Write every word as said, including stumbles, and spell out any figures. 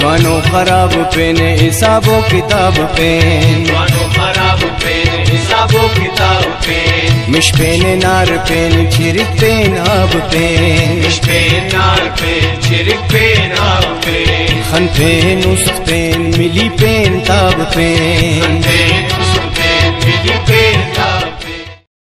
वानो खराब पेन हिसाबो किताब पेन वानो खराब पेन हिसाबो किताब पेन मिश पेन नार पेन चिरिक पेन आब पेन मिश पेन नार पेन चिरिक पेन आब पेन खन पेन उस्त पेन मिली पेन ताब पेन